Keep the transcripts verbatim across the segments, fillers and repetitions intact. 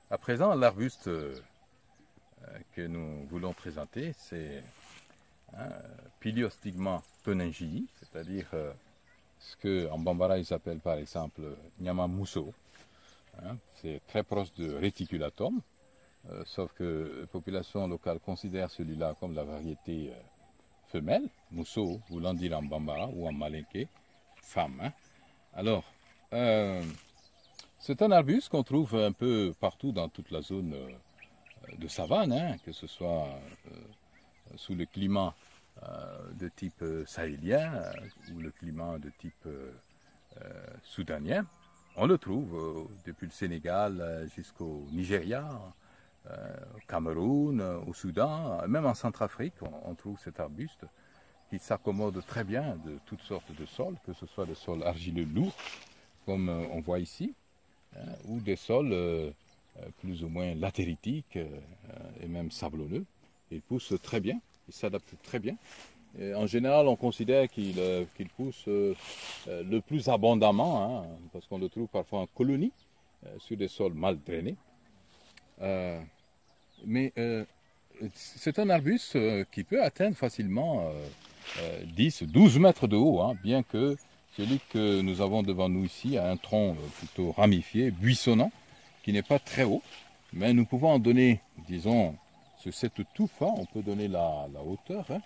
À présent, l'arbuste euh, que nous voulons présenter, c'est hein, Piliostigma toningii, c'est-à-dire euh, ce qu'en Bambara ils appellent par exemple Nyamamuso. Hein, c'est très proche de Reticulatum, euh, sauf que la population locale considère celui-là comme la variété euh, femelle, Muso, voulant dire en Bambara ou en Malinké, femme. Hein. Alors, euh, c'est un arbuste qu'on trouve un peu partout dans toute la zone euh, de savane, hein, que ce soit euh, sous le climat euh, de type sahélien euh, ou le climat de type euh, euh, soudanien. On le trouve euh, depuis le Sénégal euh, jusqu'au Nigeria, euh, au Cameroun, euh, au Soudan, même en Centrafrique, on, on trouve cet arbuste qui s'accommode très bien de toutes sortes de sols, que ce soit des sols argileux lourds, comme euh, on voit ici, hein, ou des sols euh, plus ou moins latéritiques euh, et même sablonneux. Il pousse très bien, il s'adapte très bien. Et en général, on considère qu'il euh, qu'il pousse euh, euh, le plus abondamment, hein, parce qu'on le trouve parfois en colonie, euh, sur des sols mal drainés. Euh, mais euh, c'est un arbuste euh, qui peut atteindre facilement euh, euh, dix, douze mètres de haut, hein, bien que celui que nous avons devant nous ici a un tronc euh, plutôt ramifié, buissonnant, qui n'est pas très haut. Mais nous pouvons en donner, disons, sur cette touffe, hein, on peut donner la, la hauteur. Hein.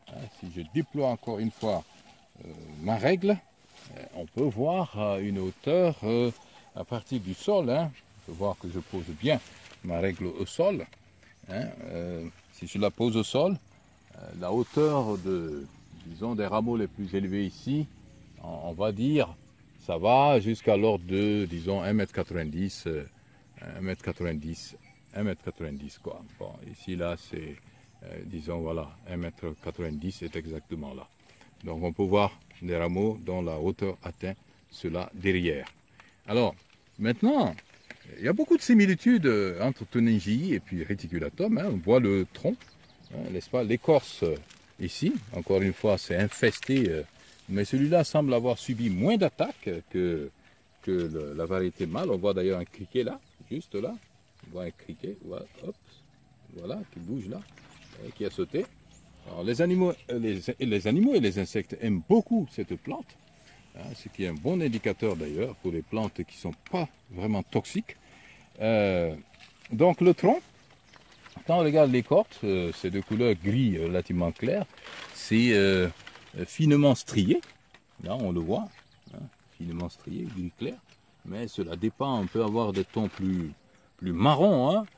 Si je déploie encore une fois euh, ma règle, euh, on peut voir euh, une hauteur euh, à partir du sol. Hein. On peut voir que je pose bien ma règle au sol. Hein. Euh, si je la pose au sol, euh, la hauteur de, disons, des rameaux les plus élevés ici, on, on va dire, ça va jusqu'à l'ordre de, disons, un mètre quatre-vingt-dix, euh, un mètre quatre-vingt-dix, un mètre quatre-vingt-dix quoi. Bon, ici, là, c'est... Euh, disons voilà, un mètre quatre-vingt-dix est exactement là. Donc on peut voir des rameaux dont la hauteur atteint cela derrière. Alors, maintenant, il y a beaucoup de similitudes entre toningii et puis Reticulatum. Hein. On voit le tronc, hein, n'est-ce pas, l'écorce ici, encore une fois, c'est infesté, euh, mais celui-là semble avoir subi moins d'attaques que, que le, la variété mâle. On voit d'ailleurs un criquet là, juste là. On voit un criquet, voilà, hop, voilà, qui bouge là. Qui a sauté. Alors, les, animaux, les, les animaux et les insectes aiment beaucoup cette plante, hein, ce qui est un bon indicateur d'ailleurs pour les plantes qui ne sont pas vraiment toxiques. Euh, donc le tronc, quand on regarde l'écorce, euh, c'est de couleur gris relativement clair, c'est euh, finement strié, là on le voit, hein, finement strié, gris clair, mais cela dépend, on peut avoir des tons plus, plus marrons, hein.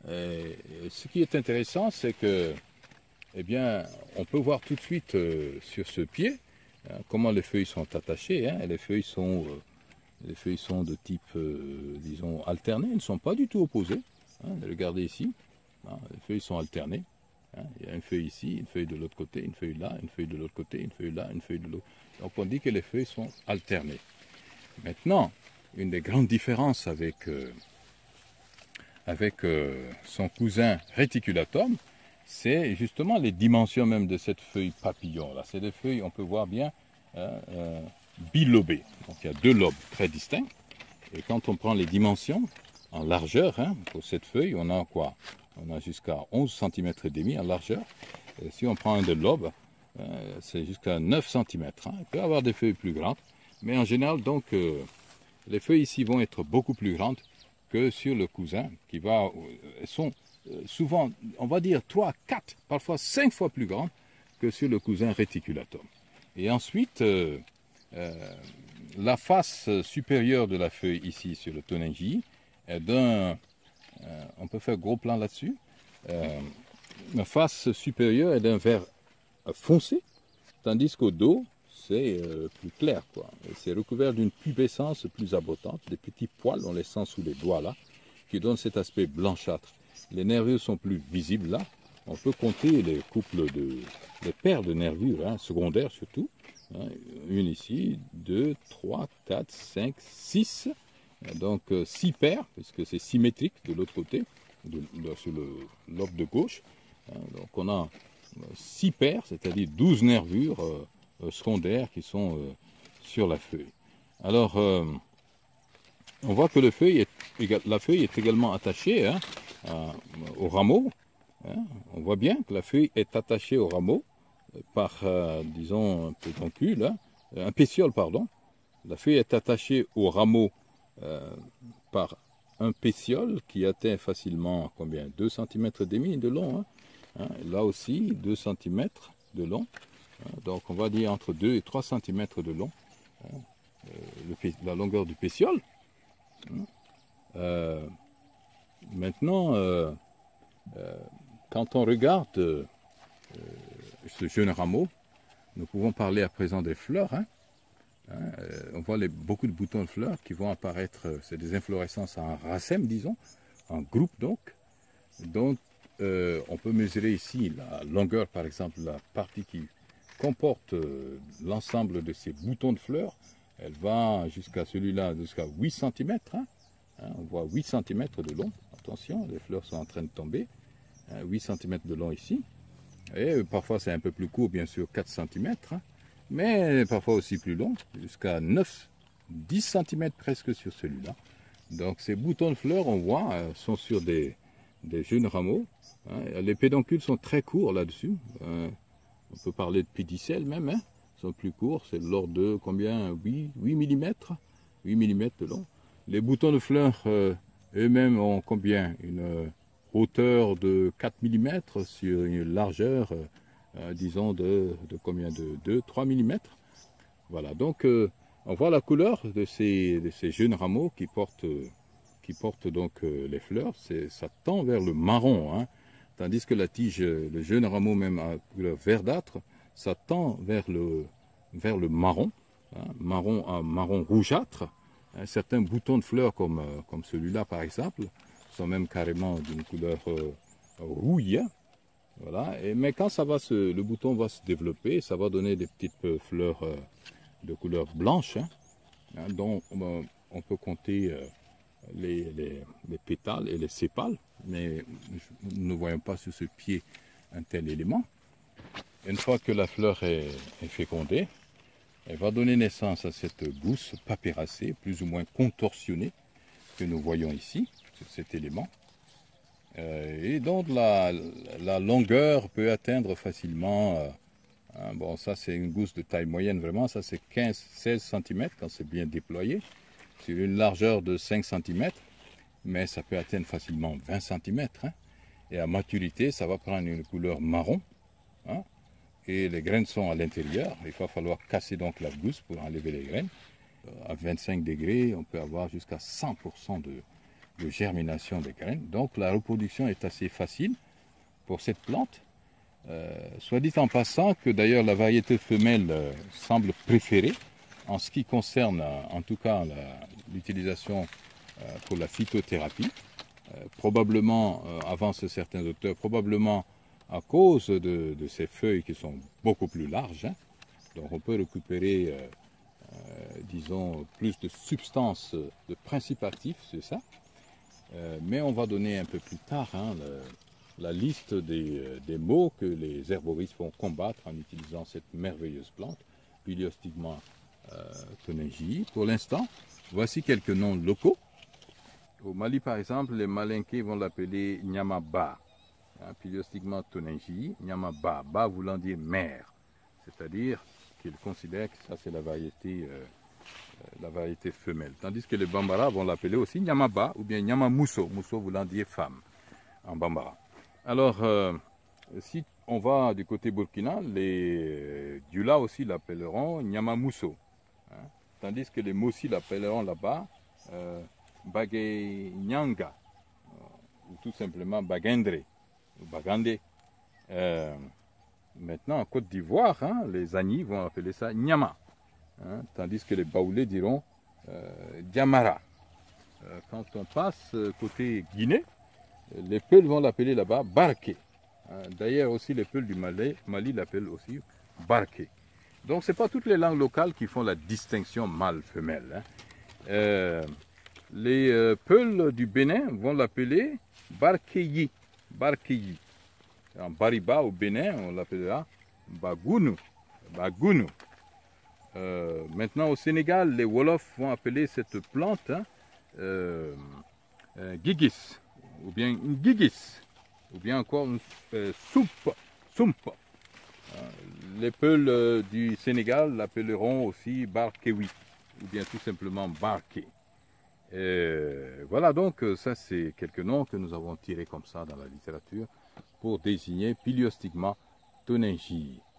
Et ce qui est intéressant, c'est que, eh bien, on peut voir tout de suite euh, sur ce pied hein, comment les feuilles sont attachées. Hein, et les feuilles sont, euh, les feuilles sont de type, euh, disons, alterné. Elles ne sont pas du tout opposées. Hein, regardez ici, hein, les feuilles sont alternées. Hein, il y a une feuille ici, une feuille de l'autre côté, une feuille là, une feuille de l'autre côté, une feuille là, une feuille de l'autre. Donc on dit que les feuilles sont alternées. Maintenant, une des grandes différences avec euh, avec euh, son cousin Reticulatum, c'est justement les dimensions même de cette feuille papillon. Là, c'est des feuilles, on peut voir bien, euh, euh, bilobées. Donc il y a deux lobes très distincts. Et quand on prend les dimensions en largeur, hein, pour cette feuille, on a quoi? On a jusqu'à onze centimètres et demi en largeur. Et si on prend un des lobes, euh, c'est jusqu'à neuf centimètres. Hein. Il peut y avoir des feuilles plus grandes, mais en général, donc, euh, les feuilles ici vont être beaucoup plus grandes que sur le cousin, qui va, elles sont souvent, on va dire, trois, quatre, parfois cinq fois plus grandes que sur le cousin Reticulatum. Et ensuite, euh, euh, la face supérieure de la feuille ici sur le toningii est d'un, euh, on peut faire gros plan là-dessus, euh, la face supérieure est d'un vert foncé, tandis qu'au dos, c'est euh, plus clair, quoi. C'est recouvert d'une pubescence plus abondante, des petits poils, on les sent sous les doigts là, qui donnent cet aspect blanchâtre. Les nervures sont plus visibles là. On peut compter les couples de, les paires de nervures, hein, secondaires surtout. Hein, une ici, deux, trois, quatre, cinq, six. Donc euh, six paires, puisque c'est symétrique de l'autre côté, de, de, sur le lobe de gauche. Hein, donc on a six paires, c'est-à-dire douze nervures. Euh, secondaires qui sont euh, sur la feuille. Alors, euh, on voit que le feuille est, la feuille est également attachée hein, à, au rameau. Hein. On voit bien que la feuille est attachée au rameau par, euh, disons, un pédoncule, hein, un pétiole, pardon. La feuille est attachée au rameau euh, par un pétiole qui atteint facilement combien deux centimètres et demi de long. Hein. Hein, là aussi, deux centimètres de long. Hein, donc, on va dire entre deux et trois centimètres de long. Hein, euh, le, la longueur du pétiole. Hein. Euh, maintenant, euh, euh, quand on regarde euh, ce jeune rameau, nous pouvons parler à présent des fleurs. Hein. Hein, euh, on voit les, beaucoup de boutons de fleurs qui vont apparaître, c'est des inflorescences en racème, disons, en groupe donc. Donc, euh, on peut mesurer ici la longueur, par exemple, la partie qui comporte euh, l'ensemble de ces boutons de fleurs. Elle va jusqu'à celui-là, jusqu'à huit centimètres. Hein. Hein, on voit huit centimètres de long. Attention, les fleurs sont en train de tomber. Hein, huit centimètres de long ici. Et euh, parfois, c'est un peu plus court, bien sûr, quatre centimètres. Hein. Mais parfois aussi plus long, jusqu'à neuf, dix centimètres presque sur celui-là. Donc ces boutons de fleurs, on voit, euh, sont sur des, des jeunes rameaux. Hein. Les pédoncules sont très courts là-dessus. Euh, on peut parler de pédicelles même, hein. Ils sont plus courts, c'est de l'ordre de combien huit millimètres, huit millimètres de long. Les boutons de fleurs euh, eux-mêmes ont combien une euh, hauteur de quatre millimètres sur une largeur euh, Euh, disons de, de combien de deux trois millimètres. Voilà, donc euh, on voit la couleur de ces, de ces jeunes rameaux qui portent, qui portent donc euh, les fleurs. Ça tend vers le marron, hein, tandis que la tige, le jeune rameau même à couleur verdâtre, ça tend vers le, vers le marron, hein, marron à marron rougeâtre. Hein, certains boutons de fleurs comme, euh, comme celui-là par exemple, sont même carrément d'une couleur euh, rouille. Voilà. Et, mais quand ça va se, le bouton va se développer, ça va donner des petites fleurs euh, de couleur blanche, hein, hein, dont euh, on peut compter euh, les, les, les pétales et les sépales, mais nous ne voyons pas sur ce pied un tel élément. Une fois que la fleur est, est fécondée, elle va donner naissance à cette gousse papyracée, plus ou moins contorsionnée, que nous voyons ici, sur cet élément. Euh, et donc la, la longueur peut atteindre facilement, euh, hein, bon ça c'est une gousse de taille moyenne vraiment, ça c'est quinze à seize centimètres quand c'est bien déployé, sur une largeur de cinq centimètres, mais ça peut atteindre facilement vingt centimètres, hein, et à maturité ça va prendre une couleur marron, hein, et les graines sont à l'intérieur, il va falloir casser donc la gousse pour enlever les graines. Euh, à vingt-cinq degrés on peut avoir jusqu'à cent pour cent de de germination des graines. Donc la reproduction est assez facile pour cette plante. Euh, soit dit en passant que d'ailleurs la variété femelle euh, semble préférée en ce qui concerne euh, en tout cas l'utilisation euh, pour la phytothérapie. Euh, probablement, euh, avancent certains auteurs, probablement à cause de, de ces feuilles qui sont beaucoup plus larges. Hein. Donc on peut récupérer, euh, euh, disons, plus de substances, de principes actifs, c'est ça. Euh, mais on va donner un peu plus tard hein, le, la liste des, euh, des maux que les herboristes vont combattre en utilisant cette merveilleuse plante, Pyliostigma euh, toningii. Pour l'instant, voici quelques noms locaux. Au Mali, par exemple, les Malinqués vont l'appeler Nyamaba, hein, Pyliostigma toningii, Nyamaba, ba voulant dire mer, c'est-à-dire qu'ils considèrent que ça c'est la variété euh, la variété femelle. Tandis que les Bambara vont l'appeler aussi Nyamaba ou bien Nyamamuso, Muso voulant dire femme en Bambara. Alors, euh, si on va du côté burkina, les Dioula aussi l'appelleront Nyamamuso. Hein, tandis que les Mossi l'appelleront là-bas euh, Bagé Nyanga, ou tout simplement Bagendre, ou Bagandé. Euh, maintenant, en Côte d'Ivoire, hein, les Agnis vont appeler ça Nyama. Hein, tandis que les Baoulés diront euh, Diamara. Euh, quand on passe euh, côté Guinée, les Peuls vont l'appeler là-bas Barké. Hein, d'ailleurs aussi les Peuls du Mali, Mali l'appellent aussi Barké. Donc ce n'est pas toutes les langues locales qui font la distinction mâle-femelle. Hein. Euh, les euh, Peuls du Bénin vont l'appeler Barkéyi. Barkéyi. En Bariba au Bénin, on l'appellera Bagounou. Bagounou. Euh, maintenant au Sénégal, les Wolofs vont appeler cette plante hein, euh, euh, gigis, ou bien une gigis, ou bien encore une euh, soupe, soupe. Euh, les Peuls euh, du Sénégal l'appelleront aussi barkewi, ou bien tout simplement barké. Et voilà, donc ça c'est quelques noms que nous avons tirés comme ça dans la littérature pour désigner Piliostigma tonenjii.